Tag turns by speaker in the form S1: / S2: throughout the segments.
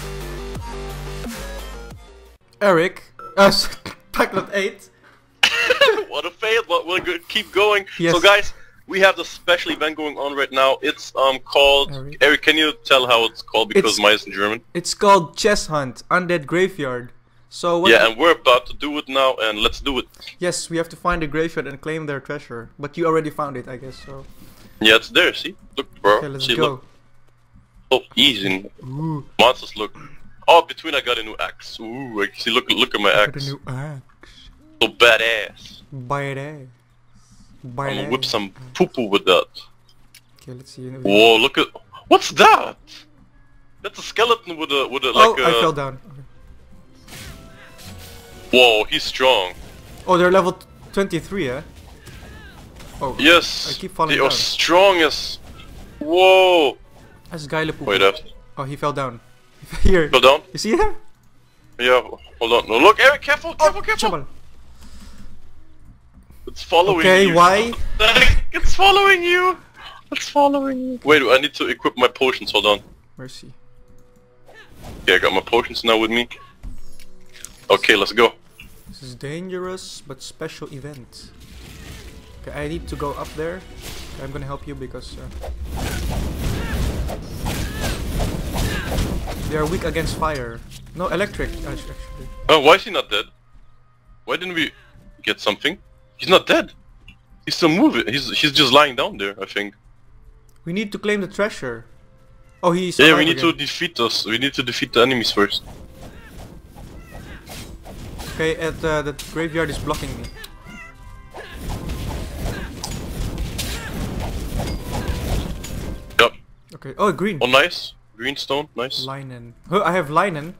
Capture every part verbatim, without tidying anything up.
S1: Eric, uh, Packlet eight.
S2: What a fail, but we'll go keep going.
S1: Yes.
S2: So guys, we have the special event going on right now. It's um called...
S1: Eric.
S2: Eric, can you tell how it's called? Because
S1: It's-
S2: mine is in German.
S1: It's called Chess Hunt, Undead Graveyard. So what?
S2: Yeah, and we're about to do it now, and let's do it.
S1: Yes, we have to find the graveyard and claim their treasure. But you already found it, I guess. So
S2: Yeah, it's there, see? Look, bro.
S1: okay, let's
S2: see,
S1: go.
S2: look. So easy.
S1: Ooh,
S2: Monsters, look. Oh, between I got a new axe. Ooh, I see, look, look at my
S1: got a
S2: axe.
S1: new axe.
S2: So badass.
S1: Bite ass. Bite
S2: I'm gonna
S1: ass.
S2: whip some poo-poo with that.
S1: Okay, let's see.
S2: Whoa, look at... What's that? That's a skeleton with a... with a,
S1: Oh,
S2: like a...
S1: I fell down. Okay.
S2: Whoa, he's strong.
S1: Oh, they're level twenty-three, eh? Oh,
S2: Yes,
S1: I keep falling
S2: they are
S1: down.
S2: strong as... Whoa!
S1: That's Guylepoop.
S2: Wait, uh,
S1: Oh, he fell down. Here.
S2: go down?
S1: You see him?
S2: Yeah, hold on. No, look, Eric, careful,
S1: Oh,
S2: careful, careful!
S1: Chabal.
S2: It's following
S1: Okay,
S2: you.
S1: why?
S2: It's following you! It's following you. Wait, I need to equip my potions, hold on.
S1: Mercy.
S2: Okay, I got my potions now with me. Okay, let's go.
S1: This is dangerous, but special event. Okay, I need to go up there. Okay, I'm gonna help you because uh, they are weak against fire. No, electric, actu- actually.
S2: Oh, why is he not dead? Why didn't we get something? He's not dead. He's still moving. He's he's just lying down there, I think.
S1: We need to claim the treasure. Oh, he's
S2: Yeah, we
S1: alive
S2: need to
S1: again.
S2: defeat us. We need to defeat the enemies first.
S1: Okay, at uh, the graveyard is blocking me.
S2: Yep.
S1: Okay. Oh, green.
S2: Oh, nice. Green stone, nice.
S1: Linen. Oh, I have linen.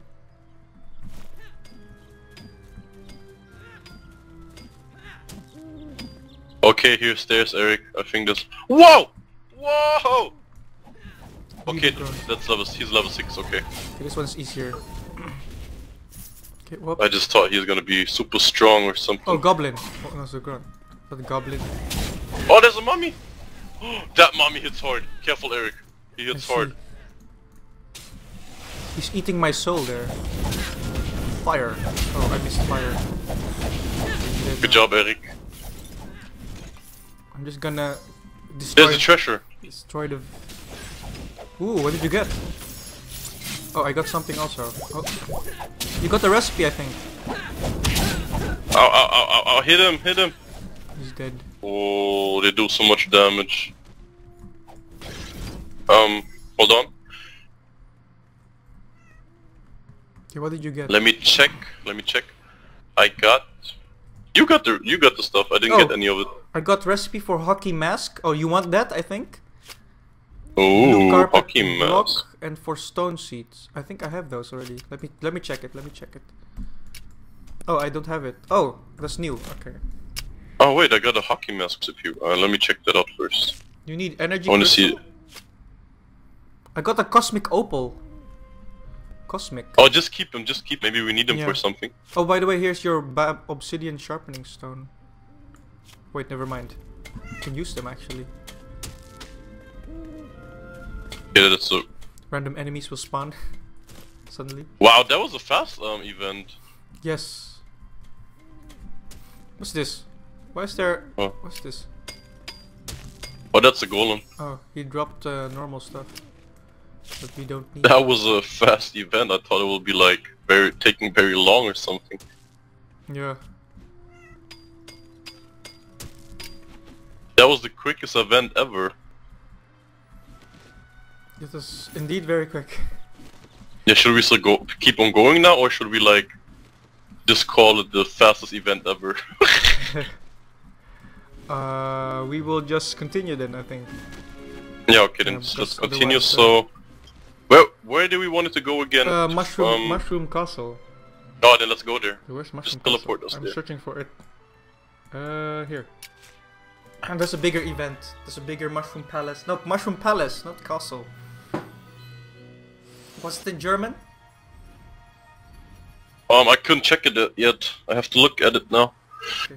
S2: Okay, here's stairs, Eric. I think this. Whoa! Whoa! Okay,
S1: Leave it
S2: that's level. He's level six. Okay.
S1: Okay, this one's easier. Okay, whoop.
S2: I just thought he was gonna be super strong or something.
S1: Oh, goblin. Oh, no, it's a grunt. Not goblin.
S2: Oh, there's a mummy. That mummy hits hard. Careful, Eric. He hits
S1: I
S2: hard.
S1: see. He's eating my soul there. Fire. Oh, I missed fire. Dead
S2: Good
S1: now.
S2: job, Eric.
S1: I'm just gonna destroy,
S2: There's a treasure.
S1: destroy the... Ooh, what did you get? Oh, I got something also. Oh. You got the recipe, I think.
S2: Ow, ow, ow, ow, ow. Hit him, hit him.
S1: He's dead.
S2: Oh, they do so much damage. Um, hold on.
S1: Okay, what did you get?
S2: Let me check. Let me check. I got. You got the. You got the stuff. I didn't
S1: Oh.
S2: get any of it.
S1: I got recipe for hockey mask. Oh, you want that, I think?
S2: Oh,
S1: Blue carpet
S2: hockey
S1: block
S2: mask.
S1: and for stone seeds. I think I have those already. Let me let me check it. Let me check it. Oh, I don't have it. Oh, that's new. Okay.
S2: Oh wait, I got a hockey mask with you. Uh, let me check that out first.
S1: You need energy.
S2: I want to see it.
S1: crystal? I got a cosmic opal. Cosmic.
S2: Oh, just keep them. Just keep. Maybe we need them
S1: Yeah.
S2: for something.
S1: Oh, by the way, here's your ba obsidian sharpening stone. Wait, never mind. You can use them actually.
S2: Yeah, that's a.
S1: Random enemies will spawn suddenly.
S2: Wow, that was a fast um event.
S1: Yes. What's this? Why is there?
S2: Oh.
S1: What's this?
S2: Oh, that's a golem.
S1: Oh, he dropped uh, normal stuff that we don't need.
S2: That was a fast event. I thought it would be like very taking very long or something.
S1: Yeah.
S2: That was the quickest event ever.
S1: It was indeed very quick.
S2: Yeah, should we still go keep on going now, or should we like just call it the fastest event ever?
S1: uh, we will just continue then, I think.
S2: Yeah, okay, then
S1: Yeah,
S2: let's
S1: because
S2: continue.
S1: otherwise, uh,
S2: So, where where do we want it to go again?
S1: Uh, mushroom,
S2: Um,
S1: mushroom castle.
S2: Oh, then let's go there.
S1: Where's mushroom
S2: Just teleport
S1: castle?
S2: us
S1: I'm
S2: there.
S1: searching for it. Uh, here. And there's a bigger event. There's a bigger mushroom palace. No, mushroom palace, not castle. Was it in German?
S2: Um, I couldn't check it yet. I have to look at it now.
S1: Okay.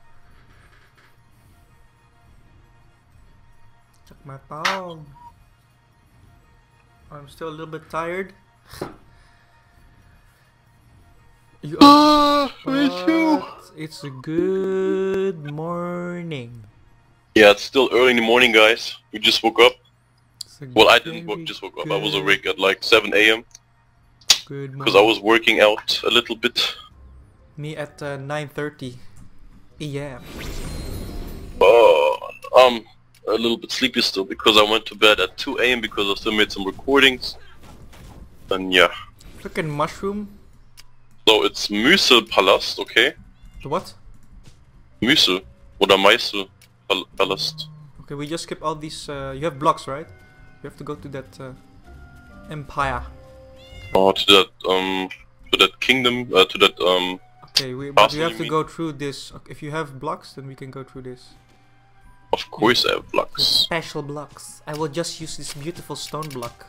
S1: Check my palm. I'm still a little bit tired. You
S2: Ah, me too.
S1: What? It's a good morning.
S2: Yeah, it's still early in the morning, guys. We just woke up.
S1: It's a
S2: Well, I didn't wo-
S1: very
S2: just woke up. I was
S1: good-
S2: awake at like seven A M
S1: Good morning.
S2: because I was working out a little bit.
S1: Me at uh, nine thirty. Yeah.
S2: Uh, I'm a little bit sleepy still because I went to bed at two A M because I still made some recordings. And yeah.
S1: Frickin' mushroom.
S2: So it's Müselpalast, okay?
S1: The what?
S2: Müsel. Oder Meiselpalast.
S1: Okay, we just skip all these. Uh, you have blocks, right? You have to go to that uh, empire.
S2: Oh, to that, um, to that kingdom, uh, to that, um...
S1: Okay, we, but we
S2: Castle,
S1: have
S2: you
S1: to
S2: mean?
S1: go through this. Okay, if you have blocks, then we can go through this.
S2: Of course I have blocks.
S1: Special blocks. I will just use this beautiful stone block.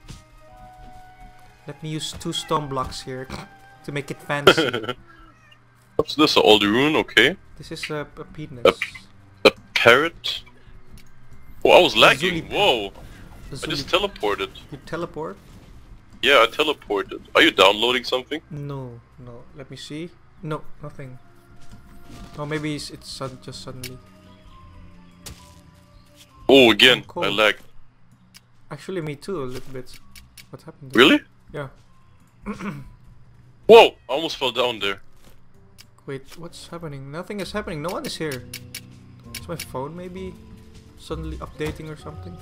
S1: Let me use two stone blocks here to make it fancy.
S2: What's this? An old rune, okay.
S1: This is a, a penis.
S2: A parrot? Oh, I was lagging.
S1: Zuli-
S2: Whoa. I
S1: Zuli-
S2: just teleported.
S1: You teleport?
S2: Yeah, I teleported. Are you downloading something?
S1: No, no. Let me see. No, nothing. Oh, maybe it's, it's sud just suddenly.
S2: Oh, again,
S1: Oh, cool.
S2: I lagged.
S1: Actually, me too, a little bit. What happened there?
S2: Really?
S1: Yeah.
S2: Whoa! I almost fell down there.
S1: Wait, what's happening? Nothing is happening. No one is here. Is my phone maybe suddenly updating or something?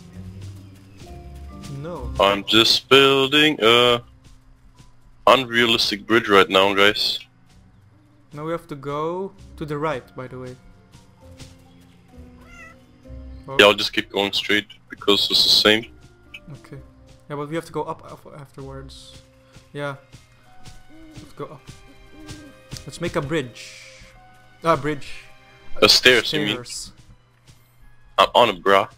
S1: No.
S2: I'm just building a unrealistic bridge right now, guys.
S1: Now we have to go to the right, by the way. Oh,
S2: Yeah, I'll just keep going straight because it's the same.
S1: okay. Yeah, but we have to go up af- afterwards. Yeah. Let's go up. Let's make a bridge. Ah, bridge.
S2: Uh, stairs, you mean?
S1: Stairs.
S2: I'm on it, brah.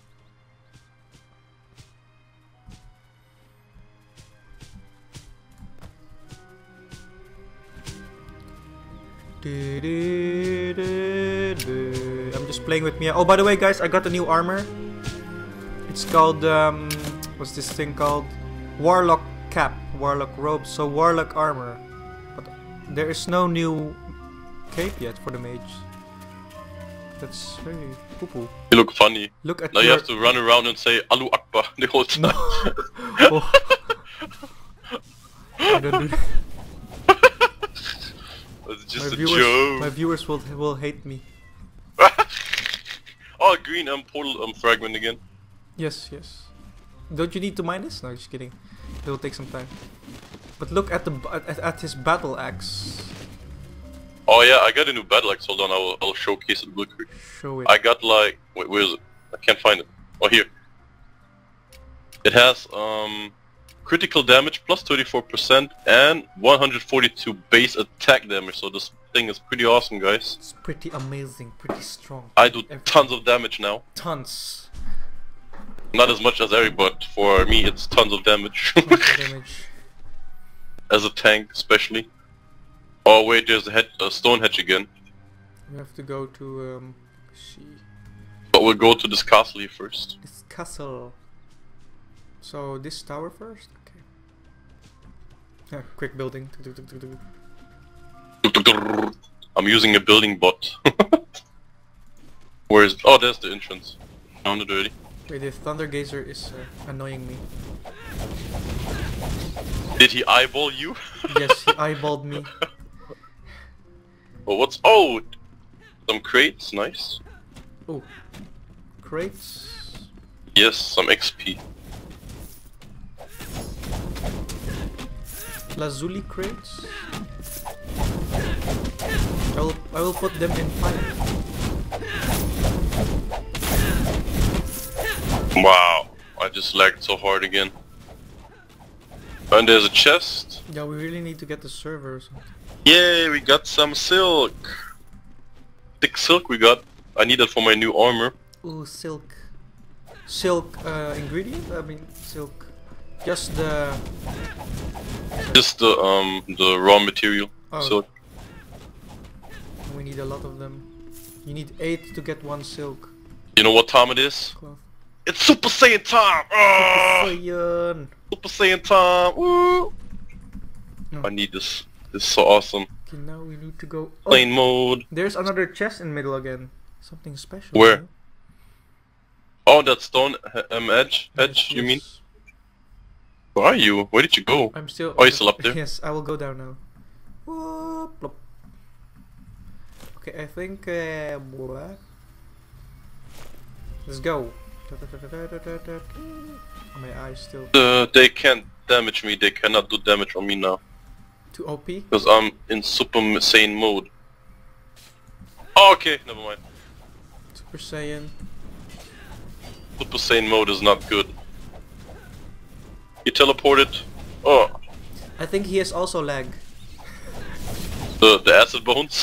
S1: I'm just playing with Mia. Oh, by the way, guys, I got a new armor. It's called, um, what's this thing called? Warlock cap, Warlock robe, so Warlock armor. But there is no new cape yet for the mage. That's very poo-poo.
S2: You look funny.
S1: Look at
S2: Now you
S1: your...
S2: have to run around and say Allahu Akbar the whole time.
S1: No. Oh. I don't do
S2: It's just
S1: my
S2: a
S1: viewers,
S2: joke.
S1: my viewers will will hate me.
S2: Oh, green um, portal um, fragment again.
S1: Yes, yes. Don't you need to mine this? No, just kidding. It will take some time. But look at the b- at, at his battle axe.
S2: Oh yeah, I got a new battle axe. Hold on, I'll, I'll showcase it real quick.
S1: Show it.
S2: I got like, wait, where is it? I can't find it. Oh, here. It has um critical damage plus thirty-four percent and one hundred forty-two base attack damage. So this thing is pretty awesome, guys.
S1: It's pretty amazing, pretty strong.
S2: I do
S1: Everything.
S2: tons of damage now.
S1: Tons.
S2: Not as much as Eric, but for me it's tons of damage.
S1: Tons of damage.
S2: As a tank, especially. Oh wait, there's a, head, a stone hedge again.
S1: We have to go to um. See
S2: But we'll go to this castle here first.
S1: this castle. So this tower first. Okay. Yeah, quick building.
S2: I'm using a building bot. Where is? Oh, there's the entrance. Found it already.
S1: Wait, the thunder gazer is uh, annoying me.
S2: Did he eyeball you?
S1: Yes, he eyeballed me.
S2: Oh, what's? Oh, some crates, nice.
S1: Oh, crates.
S2: Yes, some X P.
S1: Lazuli crates. I will I will put them in fire.
S2: Wow, I just lagged so hard again. And there's a chest.
S1: Yeah, we really need to get the servers.
S2: Yay, we got some silk. Thick silk we got. I need that for my new armor.
S1: Ooh, silk. Silk uh, ingredient? I mean, silk. Just the...
S2: Just the um the raw material.
S1: Oh.
S2: Silk.
S1: We need a lot of them. You need eight to get one silk
S2: You know what time it is?
S1: cloth.
S2: It's Super Saiyan time! Ah!
S1: Saiyan.
S2: Super Saiyan time! Woo!
S1: No.
S2: I need this. This is so awesome.
S1: Okay, now we need to go. Oh,
S2: Plane mode.
S1: there's another chest in middle again. Something special.
S2: Where?
S1: right?
S2: Oh, that stone um, edge. Edge,
S1: Yes,
S2: you mean?
S1: yes.
S2: Where are you? Where did you go?
S1: I'm still.
S2: Oh, you're still up there?
S1: Yes, I will go down now. Whoop, plop. Okay, I think. Uh, what? Let's go. Oh, my eyes still
S2: Uh, they can't damage me. They cannot do damage on me now.
S1: too O P.
S2: Because I'm in Super Saiyan mode. Oh, okay, never mind.
S1: Super Saiyan.
S2: Super Saiyan mode is not good. He teleported. Oh,
S1: I think he has also lag.
S2: the the acid bones.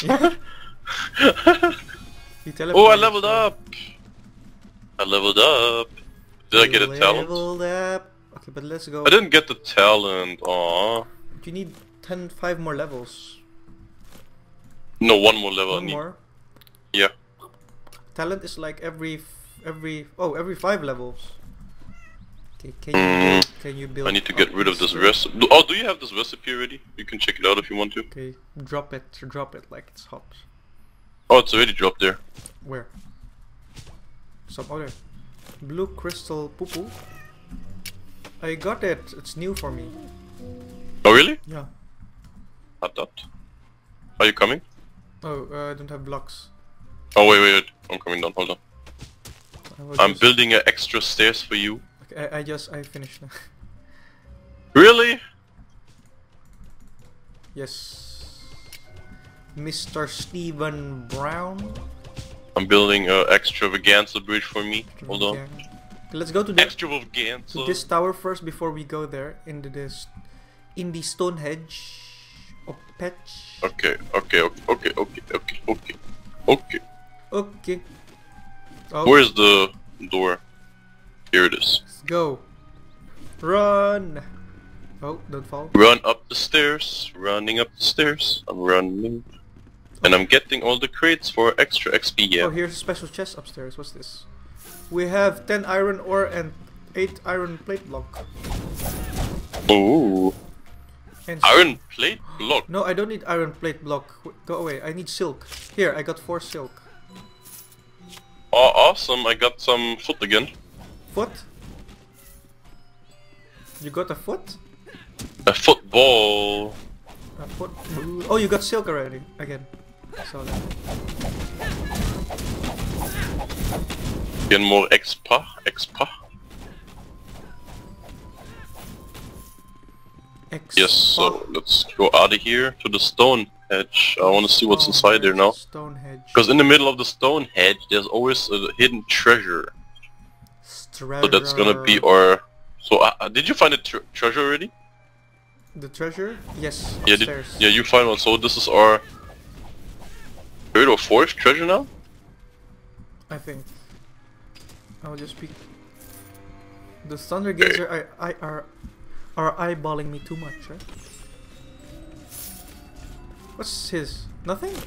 S1: He teleported.
S2: Oh, I leveled up. I leveled up. Did I get a talent?
S1: Leveled up. Okay, but let's go.
S2: I didn't get the talent. Aww.
S1: You need ten, five more levels.
S2: No, one more level. I
S1: One
S2: need.
S1: more.
S2: Yeah.
S1: Talent is like every, f- every, oh, every five levels. Okay, can you
S2: Mm,
S1: build, can you build?
S2: I need to get
S1: up
S2: rid of this
S1: thing?
S2: recipe. Oh, do you have this recipe already? You can check it out if you want to.
S1: Okay, drop it, drop it like it's hot.
S2: Oh, it's already dropped there.
S1: Where? Some other blue crystal poo poo. I got it. It's new for me.
S2: Oh, really?
S1: Yeah.
S2: Not that. Are you coming?
S1: Oh, uh, I don't have blocks.
S2: Oh, wait, wait, wait. I'm coming down. Hold on.
S1: I was
S2: I'm
S1: just-
S2: building uh, extra stairs for you.
S1: Okay, I, I just I finished now.
S2: Really?
S1: Yes. Mister Stephen Brown.
S2: I'm building a extravaganza bridge for me. Hold on.
S1: Okay, let's go to the
S2: Extravaganza.
S1: to this tower first before we go there into this in the Stonehenge of Patch.
S2: Okay, okay, okay, okay, okay, okay, okay, okay.
S1: Okay. Oh,
S2: Where's the door? Here it is.
S1: let's go. Run. Oh, don't fall.
S2: Run up the stairs, running up the stairs. I'm running. And I'm getting all the crates for extra X P, yeah.
S1: Oh, here's a special chest upstairs. What's this? We have ten iron ore and eight iron plate block.
S2: Ooh.
S1: And
S2: Iron plate block.
S1: No, I don't need iron plate block. W- Go away. I need silk. Here, I got four silk.
S2: Oh, awesome. I got some foot again.
S1: Foot? You got a foot?
S2: A football.
S1: A foot? Oh, you got silk already. Again. I saw that.
S2: Get more expa. Expa.
S1: X
S2: Yes, so let's go out of here to the stone hedge. I want to see what's inside there now.
S1: Stonehenge.
S2: Because in the middle of the stone hedge, there's always a hidden treasure. So that's gonna be our... So, uh, uh, did you find the tr treasure already?
S1: The treasure? Yes,
S2: Yeah, did,
S1: upstairs.
S2: yeah, you find one. So this is our third or fourth treasure now?
S1: I think. I'll just be... The Thunder Gazer I, I, are, are eyeballing me too much, right? What's his? Nothing?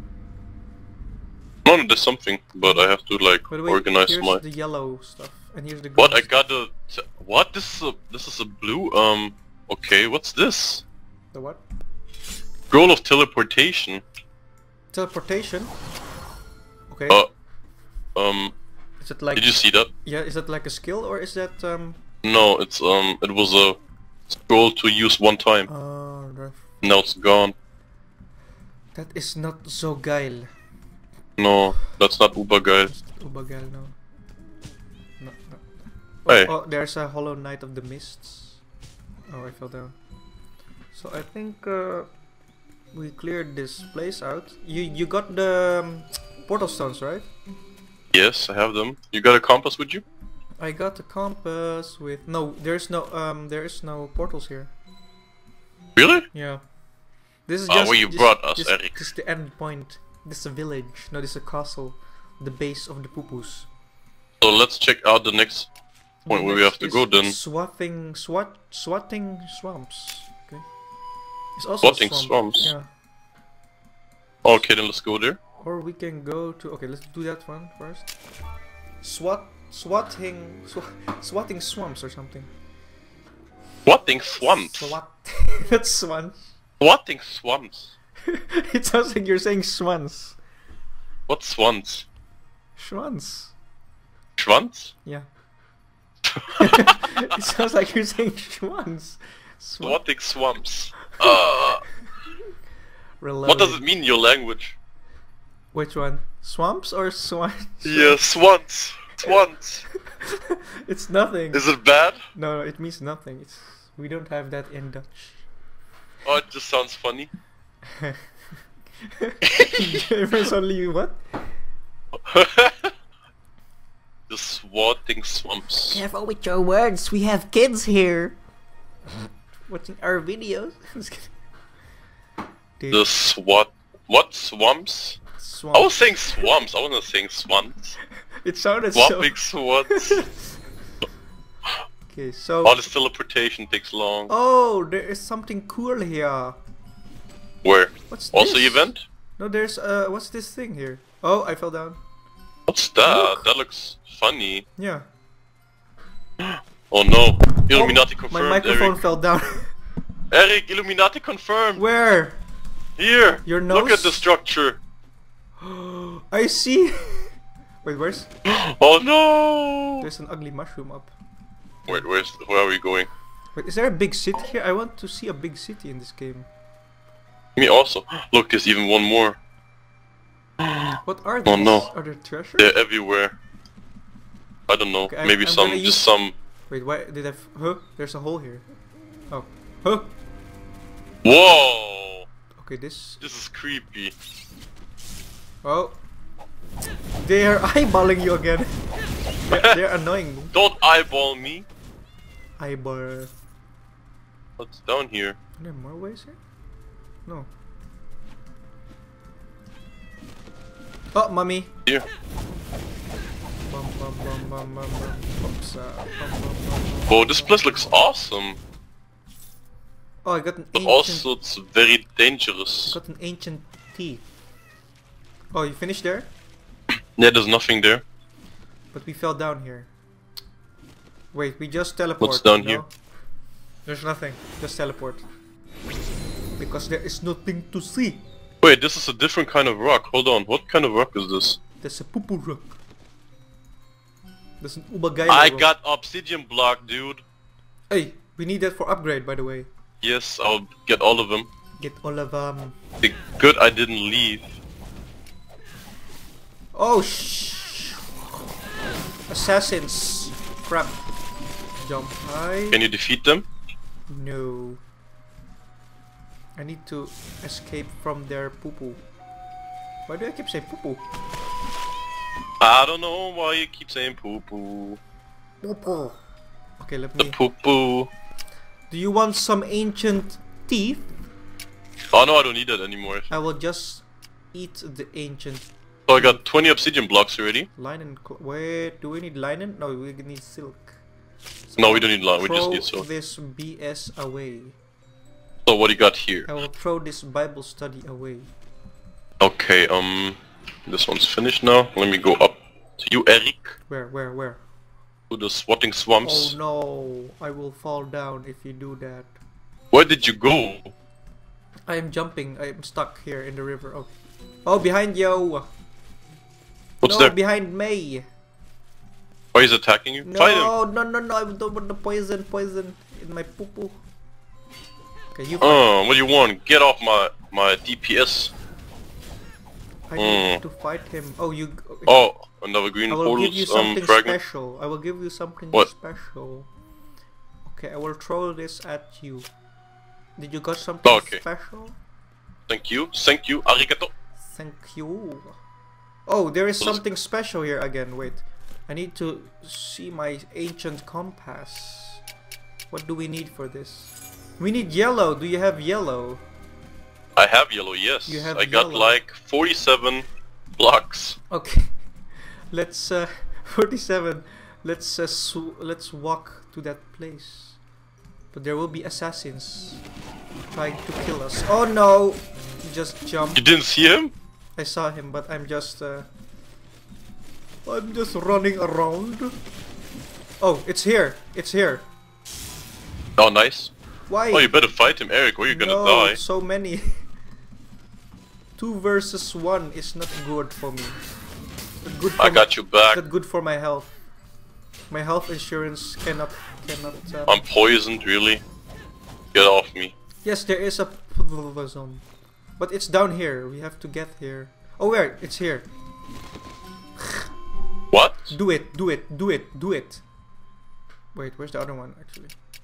S2: No, no, there's something, but I have to like
S1: By the way,
S2: organize
S1: here's
S2: my...
S1: the yellow stuff, and here's the green
S2: What? I
S1: stuff.
S2: got a... T what? This is a... This is a blue... Um... Okay, what's this?
S1: The what?
S2: Scroll of teleportation.
S1: Teleportation? Okay.
S2: Uh... Um...
S1: Is it like...
S2: Did you see that?
S1: Yeah, is that like a skill, or is that, um...
S2: No, it's um... It was a scroll to use one time.
S1: Uh, that-
S2: Now it's gone.
S1: that is not so geil.
S2: No, that's not uber geil.
S1: Just Ubagal, no. No, no.
S2: Hey.
S1: Oh, oh, there's a Hollow Knight of the Mists. Oh, I fell down. So I think uh, we cleared this place out. You you got the um, portal stones, right?
S2: Yes, I have them. You got a compass with you?
S1: I got a compass with no. There's no um. There is no portals here.
S2: Really?
S1: Yeah. This is
S2: Ah,
S1: just
S2: where you
S1: this-
S2: brought us,
S1: this,
S2: Eric.
S1: This is the end point. This is a village. No, this is a castle. The base of the pupus.
S2: So let's check out the next point where we have to go then.
S1: Swathing, swat, swatting swamps. Okay. It's also
S2: Swatting
S1: a swamp.
S2: swamps?
S1: Yeah.
S2: Okay, then let's go there.
S1: Or we can go to. Okay, let's do that one first. Swat, swatting, sw swatting swamps or something.
S2: Swatting swamps.
S1: Swat. That's swans.
S2: Swatting swamps.
S1: It sounds like you're saying swans.
S2: What swans?
S1: Schwanz.
S2: Schwanz?
S1: Yeah. It sounds like you're saying schwanz. Swan.
S2: Swatting swamps. Uh, what does it mean in your language?
S1: Which one? Swamps or swans?
S2: Yeah, swans. Swans.
S1: It's nothing.
S2: Is it bad?
S1: No, no, it means nothing. It's we don't have that in Dutch.
S2: Oh, it just sounds funny.
S1: There's only what?
S2: The swatting swamps.
S1: Careful with your words. We have kids here watching our videos.
S2: The swat. What swamps?
S1: Swamp.
S2: I was saying swamps. I wasn't saying swans.
S1: It sounded
S2: Swapping
S1: so.
S2: swats.
S1: Okay, so.
S2: All this teleportation takes long.
S1: Oh, there is something cool here.
S2: Where?
S1: What's
S2: Also
S1: this?
S2: event?
S1: No, there's uh, what's this thing here? Oh, I fell down.
S2: What's that?
S1: Look.
S2: That looks funny.
S1: Yeah.
S2: Oh no. Illuminati
S1: Oh,
S2: confirmed.
S1: my microphone
S2: Eric.
S1: fell down.
S2: Eric, Illuminati confirmed.
S1: Where?
S2: Here.
S1: Your
S2: Look
S1: nose?
S2: at the structure.
S1: I see. Wait, where's?
S2: Oh no.
S1: There's an ugly mushroom up.
S2: Wait, where's? Where are we going?
S1: Wait, is there a big city here? I want to see a big city in this game.
S2: Me also. Look, there's even one more.
S1: What are these?
S2: Oh no.
S1: Are there treasure?
S2: They're everywhere. I don't know.
S1: Okay, I'm-
S2: Maybe
S1: I'm
S2: some,
S1: gonna
S2: just
S1: use-
S2: some.
S1: Wait, why did I? F huh? There's a hole here. Oh, huh?
S2: Whoa.
S1: Okay, this.
S2: This is creepy.
S1: Oh, they are eyeballing you again. they're, they're annoying me.
S2: Don't eyeball me.
S1: Eyeball.
S2: What's down here?
S1: Are there more ways here? No. Oh, mummy.
S2: Here.
S1: Bum, bum, bum, bum, bum, bum. Oops, uh, bum, bum, bum, bum,
S2: Whoa, this
S1: bum,
S2: place
S1: bum.
S2: looks awesome.
S1: Oh, I got an
S2: But
S1: ancient.
S2: also it's very
S1: I
S2: dangerous.
S1: got an ancient teeth. Oh, you finished there?
S2: Yeah, there's nothing there.
S1: But we fell down here. Wait, we just teleport.
S2: What's down
S1: no?
S2: here?
S1: There's nothing. Just teleport. Because there is nothing to see.
S2: Wait, this is a different kind of rock. Hold on, what kind of rock is this?
S1: There's a poo-poo rock. There's an ubagaya
S2: I
S1: rock.
S2: got obsidian block, dude.
S1: Hey, we need that for upgrade, by the way.
S2: Yes, I'll get all of them.
S1: Get all of them.
S2: The good I didn't leave.
S1: Oh shh! Assassins! Crap! Jump high.
S2: Can you defeat them?
S1: No. I need to escape from their poo-poo. Why do I keep saying poo-poo?
S2: I don't know why you keep saying poo poo.
S1: Poo-poo. Okay, let
S2: The
S1: me.
S2: poo poo.
S1: Do you want some ancient teeth?
S2: Oh no, I don't need that anymore.
S1: I will just eat the ancient
S2: So I got twenty obsidian blocks already.
S1: linen. Cl Wait, do we need linen? No, we need silk. So
S2: No, we don't need lime, we just
S1: throw
S2: need silk.
S1: this B S away.
S2: So what do you got here?
S1: I will throw this Bible study away.
S2: Okay, um, this one's finished now. Let me go up to you, Eric,
S1: Where, where, where?
S2: to the swatting
S1: Oh
S2: swamps.
S1: no, I will fall down if you do that.
S2: Where did you go?
S1: I am jumping. I am stuck here in the river. Oh, oh, behind you.
S2: What's
S1: no,
S2: there?
S1: behind me.
S2: Why is he attacking you?
S1: No,
S2: Fight him!
S1: no, no, no. I don't want the poison, poison in my poo poo. Okay, you.
S2: Oh, what do you want? Get off my my D P S.
S1: I need
S2: mm.
S1: to fight him. Oh, you.
S2: Oh, another green
S1: I will give you
S2: portal's um
S1: something
S2: fragment.
S1: special. I will give you something
S2: What?
S1: special. Okay, I will throw this at you. Did you got something
S2: Oh, okay.
S1: special?
S2: Thank you, thank you, arigato.
S1: Thank you. Oh, there is
S2: What is-
S1: something special here again. Wait, I need to see my ancient compass. What do we need for this? We need yellow. Do you have yellow?
S2: I have yellow, yes.
S1: You have
S2: I got
S1: yellow.
S2: like forty-seven blocks.
S1: Okay, let's uh, forty-seven. Let's uh, sw let's walk to that place. But there will be assassins trying to kill us. Oh no! He just jumped.
S2: You didn't see him?
S1: I saw him, but I'm just uh, I'm just running around. Oh, it's here! It's here!
S2: Oh, nice.
S1: Why?
S2: Oh, you better fight him, Eric, or you're gonna
S1: no,
S2: die.
S1: so many. Two versus one is not good for me. Not good for
S2: I got
S1: my,
S2: you back.
S1: Not good for my health. My health insurance cannot cannot. Um,
S2: I'm poisoned, really. Get off me.
S1: yes, there is a p- zone, but it's down here. We have to get here. Oh, where? It's here.
S2: What?
S1: Do it, do it, do it, do it. Wait, where's the other one actually?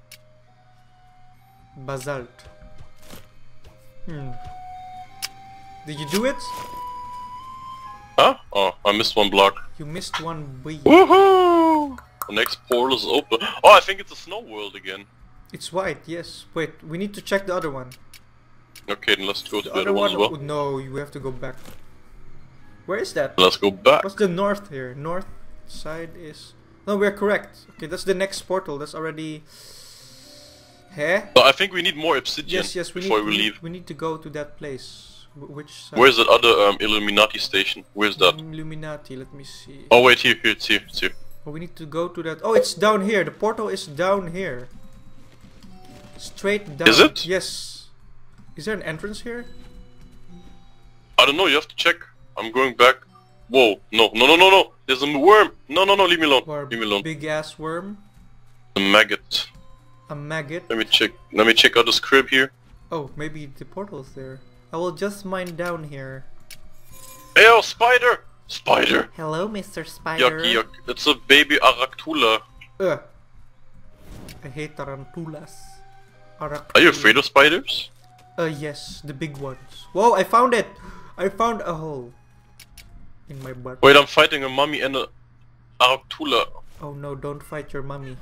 S1: Basalt. Hmm. Did you do it?
S2: Huh? Oh, I missed one block.
S1: You missed one B.
S2: Woohoo! The next portal is open. Oh, I think it's a snow world again.
S1: It's white, yes. Wait, we need to check the other one.
S2: Okay, then let's go to
S1: The
S2: the
S1: other
S2: other one
S1: one?
S2: as well.
S1: Oh, no, you have to go back. Where is that?
S2: Let's go back.
S1: What's the north here? North side is... No, we're correct. Okay, that's the next portal. That's already... Huh?
S2: But I think we need more obsidian
S1: Yes, yes, we need,
S2: before we
S1: we,
S2: leave.
S1: need, we need to go to that place. Wh- which side?
S2: Where's that other um, Illuminati station? Where's that?
S1: Illuminati, let me see.
S2: Oh wait, here, here, it's here, it's here.
S1: Oh, we need to go to that. Oh, it's down here. The portal is down here. Straight down.
S2: Is it?
S1: Yes. Is there an entrance here?
S2: I don't know, you have to check. I'm going back. Whoa, no, no, no, no, no. There's a worm. No, no, no, leave me alone.
S1: Or
S2: Leave me alone.
S1: big ass worm?
S2: A maggot.
S1: A maggot?
S2: Let me check. Let me check out this crib here.
S1: Oh, maybe the portal's there. I will just mine down here.
S2: Hey, oh, spider! Spider!
S1: Hello, Mister Spider.
S2: Yucky, yuck. It's a baby Aractula.
S1: Ugh. I hate tarantulas. Aractula.
S2: Are you afraid of spiders?
S1: Uh, yes, the big ones. Whoa, I found it! I found a hole. In my butt.
S2: Wait, I'm fighting a mummy and a Aractula.
S1: Oh no, don't fight your mummy.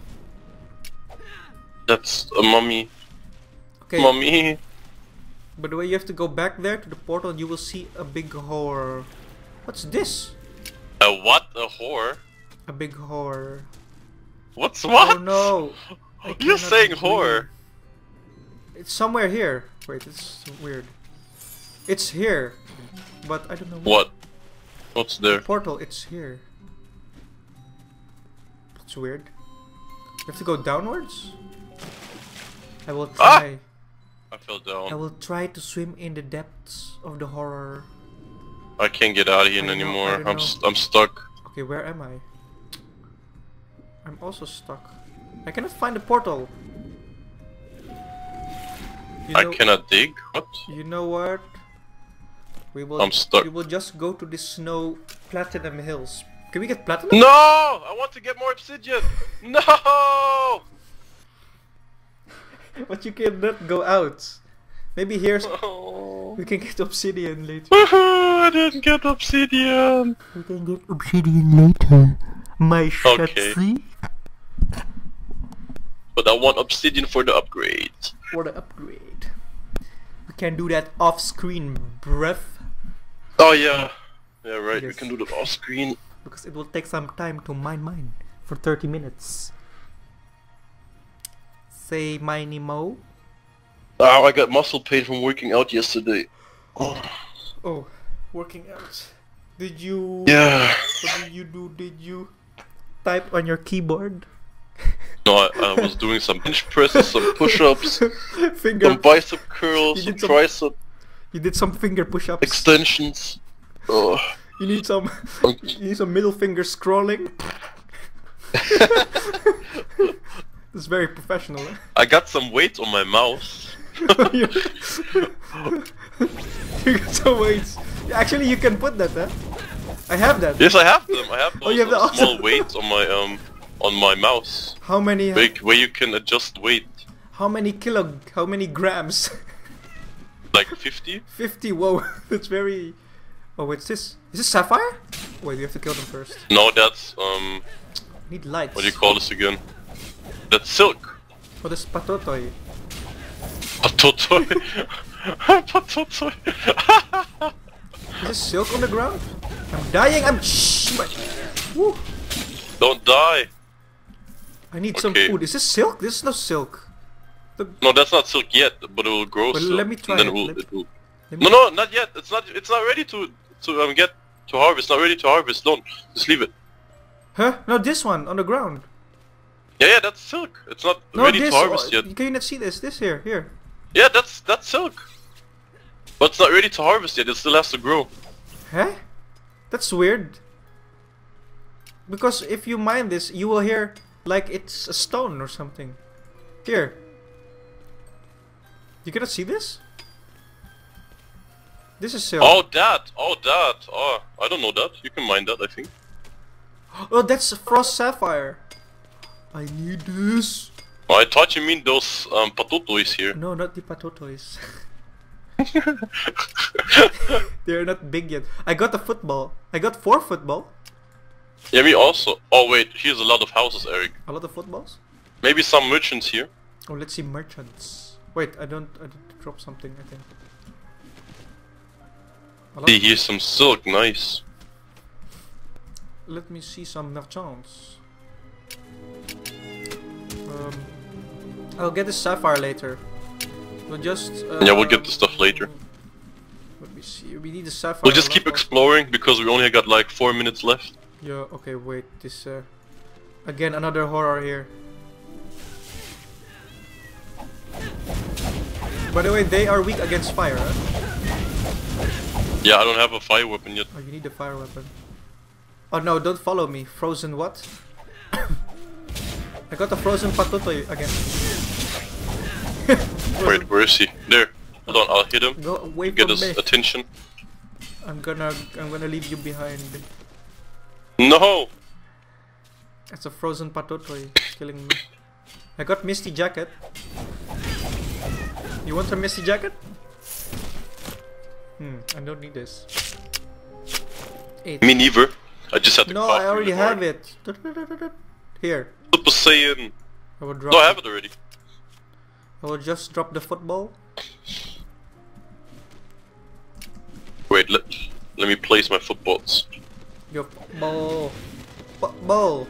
S2: That's a mummy.
S1: Okay.
S2: Mummy.
S1: By the way, you have to go back there to the portal and you will see a big horror. What's this?
S2: A what? A whore?
S1: A big horror.
S2: What's what?
S1: Oh no! I
S2: You're
S1: cannot
S2: saying
S1: breathe.
S2: whore.
S1: It's somewhere here. Wait, it's weird. It's here. But I don't know
S2: What? What's there?
S1: Portal, it's here. It's weird. You have to go downwards? I will
S2: Ah!
S1: try.
S2: I fell
S1: I
S2: down.
S1: will try to swim in the depths of the horror.
S2: I can't get out of here
S1: I know,
S2: anymore.
S1: I don't
S2: I'm
S1: know.
S2: st I'm stuck.
S1: Okay, where am I? I'm also stuck. I cannot find the portal. You
S2: I
S1: know,
S2: cannot dig. What?
S1: you know what? We will.
S2: I'm stuck.
S1: We will just go to the snow platinum hills. Can we get platinum?
S2: No! I want to get more obsidian. No!
S1: But you cannot go out. Maybe here's.
S2: Oh.
S1: We can get obsidian later.
S2: Woohoo! I didn't get obsidian.
S1: We can get obsidian later. My
S2: Okay.
S1: Shetsi.
S2: But I want obsidian for the upgrade.
S1: For the upgrade. We can do that off screen, bruv.
S2: Oh yeah. Yeah, right. We
S1: Yes.
S2: can do that off screen.
S1: Because it will take some time to mine mine. For thirty minutes. Say Miney Mo.
S2: Oh, I got muscle pain from working out yesterday. Oh.
S1: Oh, working out. Did you...
S2: Yeah.
S1: What did you do? Did you type on your keyboard?
S2: No, I, I was doing some bench presses, some push-ups,
S1: Finger...
S2: some bicep curls,
S1: You
S2: some
S1: did some-
S2: tricep
S1: You did some finger push-ups.
S2: extensions. Oh.
S1: You need some... You need some middle finger scrolling. It's very professional, eh?
S2: I got some weight on my mouse.
S1: you you got some weights. Actually, you can put that, huh? I have that.
S2: Yes, I have them. I have
S1: Oh,
S2: those
S1: you have the
S2: uh, small
S1: awesome-
S2: weights on my um on my mouse,
S1: How many?
S2: where, where you can adjust weight,
S1: How many kilo? How many grams?
S2: like fifty.
S1: Fifty. Whoa, that's very. Oh, what's this? Is this sapphire? Wait, we have to kill them first.
S2: No, that's um
S1: Need lights.
S2: what do you call this again? That's silk.
S1: What is patotoy?
S2: Patotoy. Patotoy.
S1: Is this silk on the ground? I'm dying. I'm. Shh. my- Woo.
S2: Don't die.
S1: I need some
S2: Okay.
S1: food. Is this silk? This is no silk. The,
S2: No, that's not silk yet, but it will grow.
S1: Well,
S2: silk,
S1: let me try
S2: and then
S1: it.
S2: It will,
S1: Let-
S2: it will...
S1: let me-
S2: No, no, not yet. It's not. It's not ready to to um get to harvest. Not ready to harvest. Don't just leave it.
S1: Huh? No, this one on the ground.
S2: Yeah, yeah, that's silk. It's not
S1: No,
S2: ready
S1: this.
S2: to harvest
S1: oh,
S2: yet.
S1: Can you not see this? This here, here.
S2: Yeah, that's that's silk. But it's not ready to harvest yet. It still has to grow.
S1: Huh? That's weird. Because if you mine this, you will hear like it's a stone or something. Here. You cannot see this? This is silk.
S2: Oh, that. Oh, that. Oh, I don't know that. You can mine that, I think.
S1: Oh, that's a frost sapphire. I need this.
S2: Oh, I thought you mean those um, patotoys here.
S1: No, not the patotoys. They're not big yet. I got a football. I got four football.
S2: Yeah, me also. Oh wait, here's a lot of houses, Eric.
S1: A lot of footballs.
S2: Maybe some merchants here.
S1: Oh, let's see merchants. Wait, I don't. I did drop something. I think. A lot
S2: See,
S1: of-
S2: here's some silk. Nice.
S1: Let me see some merchants. Um, I'll get the sapphire later. We'll just. Uh,
S2: Yeah, we'll get the stuff later.
S1: Let me see. We need the sapphire.
S2: We'll just
S1: a
S2: keep
S1: lot of-
S2: exploring because we only got like four minutes left.
S1: Yeah. Okay. Wait. This. Uh, again, another horror here. By the way, they are weak against fire. Huh?
S2: Yeah, I don't have a fire weapon yet.
S1: Oh, you need a fire weapon. Oh no! Don't follow me. Frozen what? I got a frozen patotoy again.
S2: Wait, where is he? There. Hold on, I'll hit him.
S1: Go away
S2: Get
S1: from
S2: his
S1: me.
S2: attention.
S1: I'm gonna. I'm gonna leave you behind.
S2: No!
S1: It's a frozen patotoy killing me. I got Misty Jacket. You want a Misty Jacket? Hmm, I don't need this. Eight.
S2: Me neither. I just had to
S1: No,
S2: cough
S1: I already
S2: really
S1: have
S2: hard.
S1: it. Here,
S2: Super Saiyan.
S1: I will drop.
S2: No, I
S1: it.
S2: have it already.
S1: I will just drop the football.
S2: Wait, let, let me place my footballs.
S1: Your football. Football.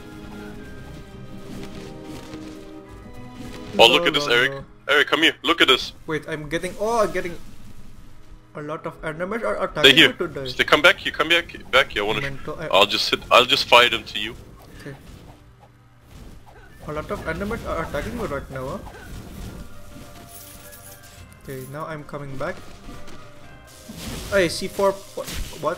S2: Oh, look at
S1: No,
S2: this,
S1: no,
S2: Eric.
S1: no.
S2: Eric, come here. Look at this.
S1: Wait, I'm getting. Oh, I'm getting. A lot of enemies are
S2: They're
S1: attacking
S2: here.
S1: me today.
S2: They come back here. Come back. Back here. I wanna.
S1: Mental- I-
S2: I'll just hit. I'll just fire them to you.
S1: Okay. A lot of enemies are attacking me right now, huh? Okay, now I'm coming back. Hey, C four. What?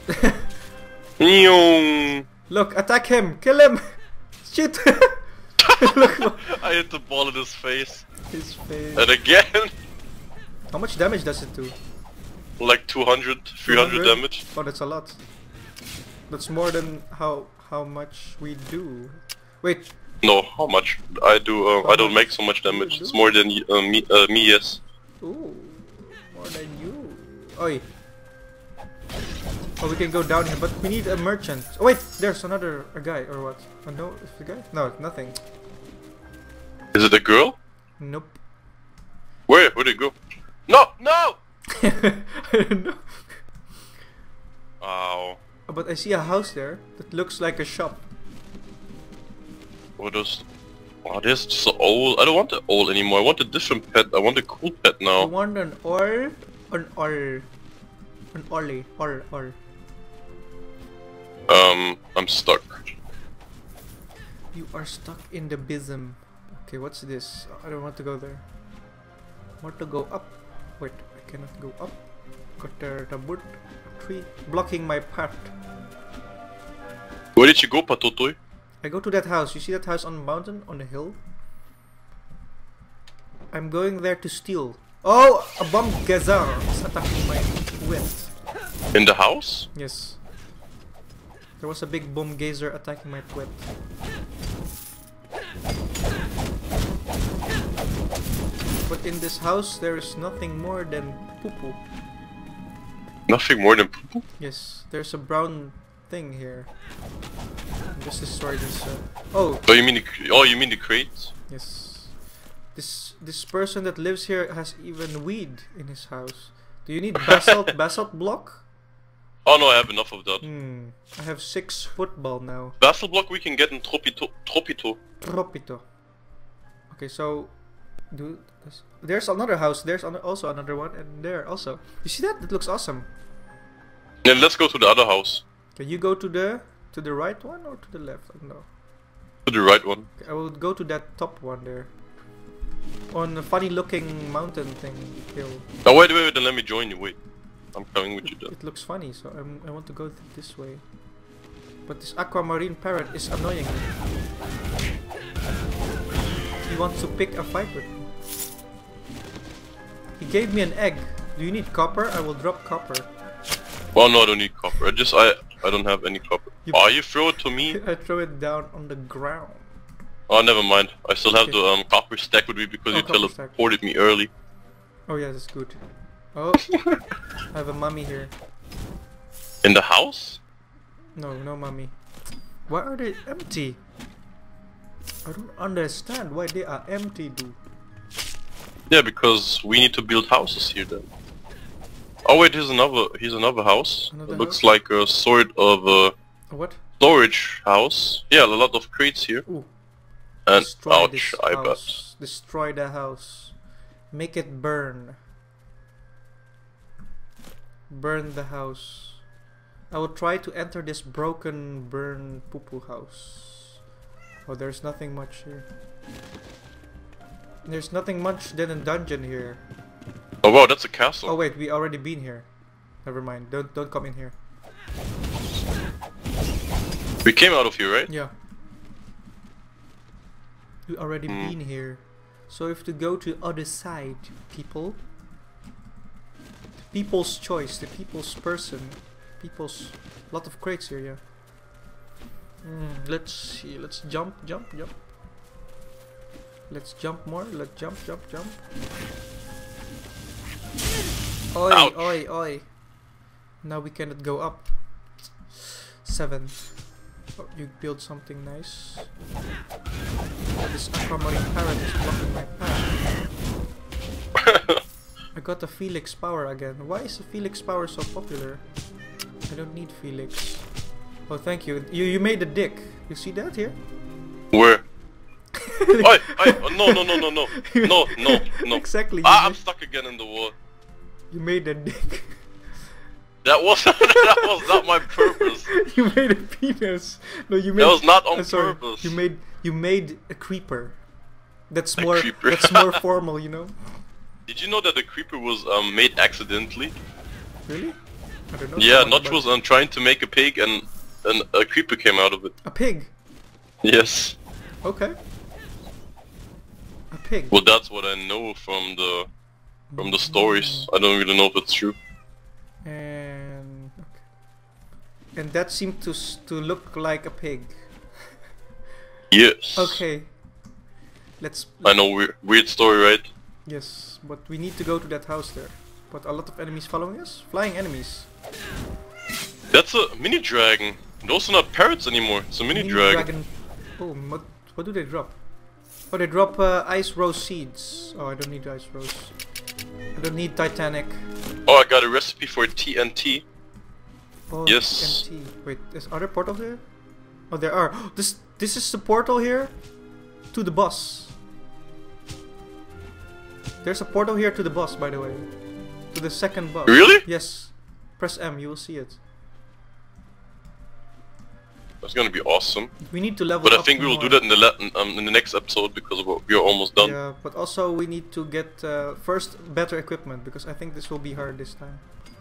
S2: Nyong.
S1: Look, attack him! Kill him! Shit! Look what
S2: I hit the ball in his face.
S1: his face.
S2: And again.
S1: How much damage does it do?
S2: Like two hundred, three hundred
S1: two hundred?
S2: damage.
S1: Oh, that's a lot. That's more than how how much we do. Wait,
S2: No, how much? I do. Uh,
S1: How
S2: I don't
S1: much
S2: make so much
S1: do you
S2: damage.
S1: do?
S2: It's more than y- uh, me. Uh, me, yes.
S1: ooh, more than you. Oi. Oh, we can go down here, but we need a merchant. Oh wait, there's another a guy or what? Oh, no, is the guy? No, nothing.
S2: Is it a girl?
S1: Nope.
S2: Where? Where'd it go? No! No!
S1: I don't know.
S2: Ow.
S1: Oh, but I see a house there that looks like a shop.
S2: What is? Oh, this is just old. I don't want the old anymore. I want a different pet. I want a cool pet
S1: You
S2: now.
S1: want an or an or an ollie or or.
S2: Um, I'm stuck.
S1: You are stuck in the bism. Okay, what's this? I don't want to go there. I want to go up. Wait, I cannot go up. Got the, the wood tree blocking my path.
S2: Where did you go, Patotoy?
S1: I go to that house. You see that house on the mountain, on the hill? I'm going there to steal. Oh, a bomb gazar is attacking my wit.
S2: In the house?
S1: Yes. There was a big bomb gazer attacking my twit. But in this house, there is nothing more than poo-poo.
S2: Nothing more than poo-poo?
S1: Yes, there's a brown thing here. Just destroy this. Uh... Oh,
S2: Oh, you mean the? cr- Oh, you mean the crates?
S1: yes. This this person that lives here has even weed in his house. Do you need basalt basalt block?
S2: Oh no, I have enough of that.
S1: Hmm. I have six football now.
S2: Basel block we can get in Tropito. Tropito.
S1: Tropito. Okay, so do this. There's another house. There's an also another one, and there also. You see that? That looks awesome.
S2: Then let's go to the other house.
S1: Can you go to the to the right one or to the left? I don't know.
S2: To the right one.
S1: I will go to that top one there. On a funny looking mountain thing hill.
S2: Oh wait, wait, wait, then let me join you, wait. I'm coming with you then.
S1: It looks funny, so I'm, I want to go th this way. But this aquamarine parrot is annoying me. He wants to pick a fight with me. He gave me an egg. Do you need copper? I will drop copper.
S2: Well, no, I don't need copper. I just, I, I don't have any copper.
S1: You
S2: oh, you throw it to me?
S1: I throw it down on the ground.
S2: Oh, never mind. I still have
S1: Okay.
S2: the um, copper stack with me because
S1: Oh,
S2: you
S1: copper stack.
S2: teleported me early.
S1: Oh yeah, that's good. Oh, I have a mummy here.
S2: In the house?
S1: No, no mummy. Why are they empty? I don't understand why they are empty, dude.
S2: Yeah, because we need to build houses here then. Oh wait, here's another, here's another house.
S1: Another
S2: it looks
S1: house?
S2: like a sort of a
S1: A what?
S2: storage house. Yeah, a lot of crates here.
S1: Ooh.
S2: And
S1: Destroy
S2: ouch,
S1: this
S2: I bet.
S1: house. Destroy the house. Make it burn. Burn the house. I will try to enter this broken, burn, poo-poo house. Oh, there's nothing much here. There's nothing much than a dungeon here.
S2: Oh wow, that's a castle.
S1: Oh wait, we already been here. Never mind. Don't don't come in here.
S2: We came out of here, right?
S1: Yeah. We already
S2: Mm.
S1: been here. So if to go to other side, people. The people's choice, the people's person. People's lot of crates here, yeah. Mm, let's see, let's jump, jump, jump. Let's jump more, let's jump, jump, jump. Oi,
S2: Ouch.
S1: oi, oi. Now we cannot go up. Seven. Oh, you build something nice. Oh, this aquamarine parrot is blocking my path. I got the Felix power again. Why is the Felix power so popular? I don't need Felix. Oh, thank you. You you made a dick. You see that here?
S2: Where? Oi, oi, oh, no, no, no, no, no, no, no, no.
S1: Exactly. You,
S2: Ah, I'm
S1: made,
S2: stuck again in the wall.
S1: you made a dick.
S2: That was that was not my purpose.
S1: You made a penis. No, you made.
S2: That was not on
S1: uh, sorry,
S2: purpose.
S1: You made you made a creeper. That's
S2: A
S1: more.
S2: creeper.
S1: That's more formal, you know.
S2: Did you know that the creeper was um, made accidentally?
S1: Really? I don't know.
S2: Yeah,
S1: so much
S2: Notch
S1: about-
S2: was um, trying to make a pig and, and a creeper came out of it.
S1: a pig.
S2: Yes.
S1: Okay. A pig.
S2: Well, that's what I know from the from the stories. I don't really know if it's true.
S1: And okay. And that seemed to s to look like a pig.
S2: Yes.
S1: Okay. Let's.
S2: I know, weird, weird story, right?
S1: Yes, but we need to go to that house there. But a lot of enemies following us? Flying enemies.
S2: That's a mini dragon. Those are not parrots anymore. It's a mini,
S1: Mini
S2: dragon.
S1: Oh, what, what do they drop? Oh, they drop uh, ice rose seeds. Oh, I don't need ice rose. I don't need Titanic.
S2: Oh, I got a recipe for T N T.
S1: Oh,
S2: Yes.
S1: T N T. Wait, is other portal here? Oh, there are. This this is the portal here to the boss. There's a portal here to the boss, by the way. To the second boss.
S2: Really?
S1: Yes. Press M, you will see it.
S2: That's gonna be awesome.
S1: We need to level
S2: But
S1: up
S2: I think we will
S1: more.
S2: do that in the le um, in the next episode because we are almost done.
S1: Yeah, but also we need to get uh, first better equipment because I think this will be hard this time.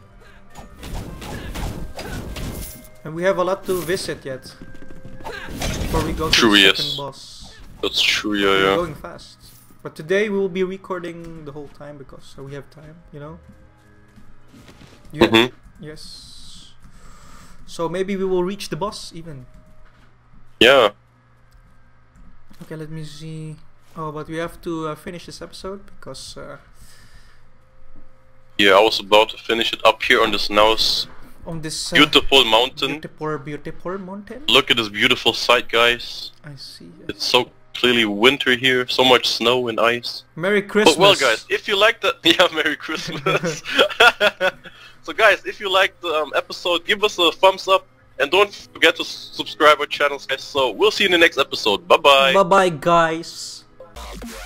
S1: And we have a lot to visit yet before we go to
S2: True,
S1: the
S2: yes.
S1: second boss.
S2: That's true, yeah,
S1: We're
S2: yeah.
S1: going fast. But today we will be recording the whole time because uh, we have time, you know. You have-
S2: Mhm.
S1: Yes. So maybe we will reach the boss even.
S2: Yeah.
S1: Okay, let me see. Oh, but we have to uh, finish this episode because uh,
S2: Yeah, I was about to finish it up here on this nice,
S1: on this uh,
S2: beautiful mountain.
S1: beautiful, beautiful mountain.
S2: Look at this beautiful sight, guys.
S1: I see. I
S2: It's so clearly winter here, so much snow and ice.
S1: Merry Christmas.
S2: But well, guys, if you liked that, yeah, Merry Christmas. So, guys, if you liked the um, episode, give us a thumbs up, and don't forget to s- subscribe our channels, guys. So, we'll see you in the next episode. Bye bye.
S1: Bye bye, guys.